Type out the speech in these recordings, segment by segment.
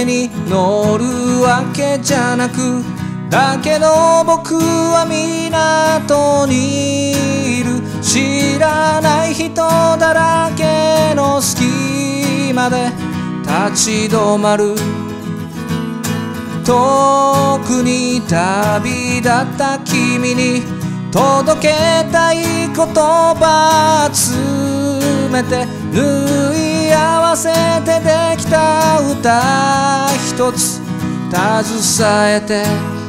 船に乗るわけじゃなく、だけど僕は港にいる。知らない人だらけの隙間で立ち止まる。遠くに旅立った君に届けたい言葉集めて、縫い合わせてできた歌一つ携えて、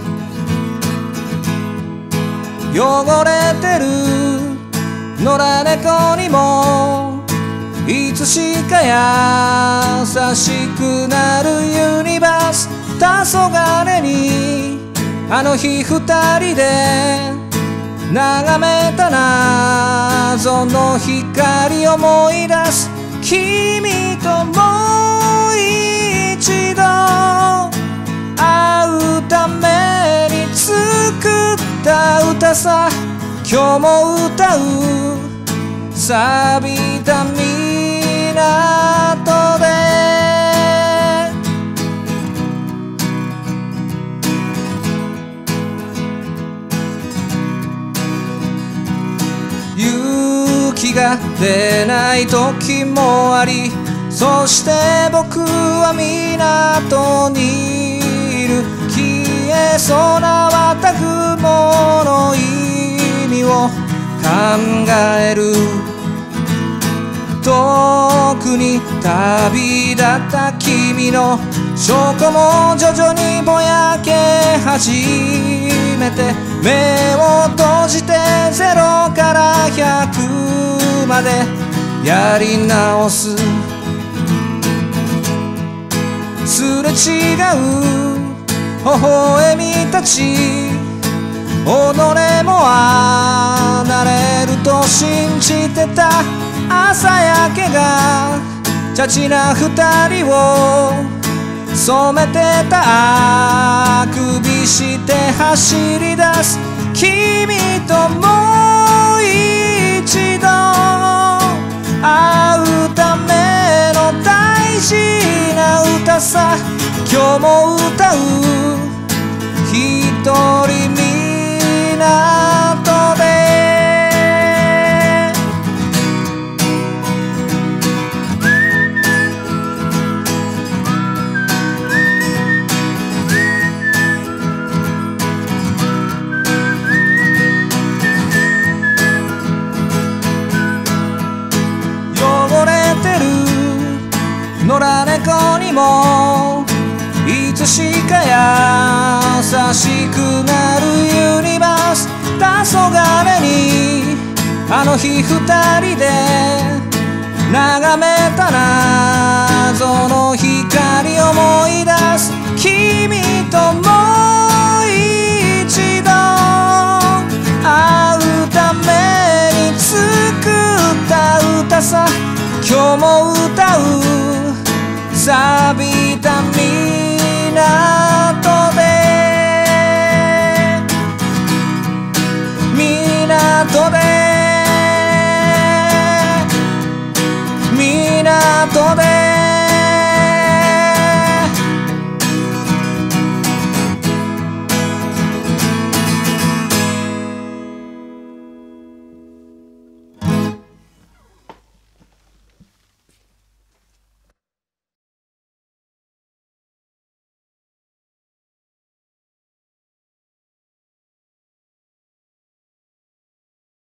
汚れてる野良猫にもいつしか優しくなるユニバース。黄昏にあの日二人で眺めた謎の光思い出す。君ともう一度会うために作った歌さ。今日も歌う錆びた港で。勇気が出ない時もあり、そして僕は港にいる。消えそうな綿雲の意味を考える。遠くに旅立った君の証拠も徐々にぼやけ始めて、目を閉じて0から100までやり直す。すれ違う微笑みたち、己も離れると信じてた。朝焼けがチャチな二人を染めてた。あくびして走り出す。君ともう一度会うための大事な歌さ。今日も歌う一人港で。野良猫にもいつしか優しくなるユニバース。黄昏にあの日二人で眺めた謎の光思い出